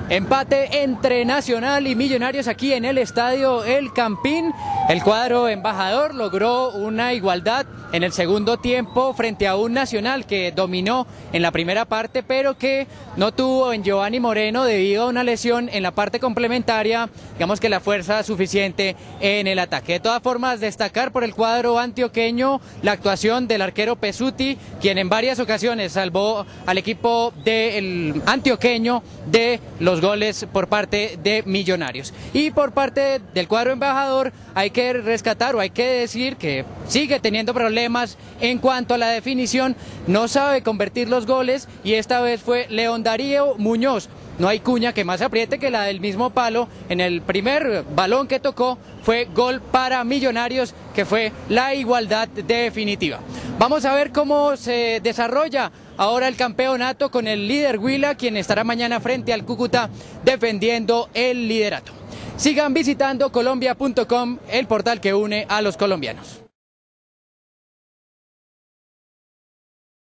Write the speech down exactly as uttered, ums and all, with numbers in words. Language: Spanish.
Empate entre Nacional y Millonarios aquí en el estadio El Campín. El cuadro embajador logró una igualdad en el segundo tiempo frente a un Nacional que dominó en la primera parte, pero que no tuvo en Giovanni Moreno debido a una lesión en la parte complementaria, digamos que la fuerza suficiente en el ataque. De todas formas, destacar por el cuadro antioqueño la actuación del arquero Pesuti, quien en varias ocasiones salvó al equipo del antioqueño de los goles por parte de Millonarios. Y por parte del cuadro embajador hay que rescatar o hay que decir que sigue teniendo problemas en cuanto a la definición, no sabe convertir los goles y esta vez fue León Darío Muñoz. No hay cuña que más apriete que la del mismo palo. En el primer balón que tocó fue gol para Millonarios, que fue la igualdad definitiva. Vamos a ver cómo se desarrolla ahora el campeonato con el líder Huila, quien estará mañana frente al Cúcuta defendiendo el liderato. Sigan visitando colombia punto com, el portal que une a los colombianos.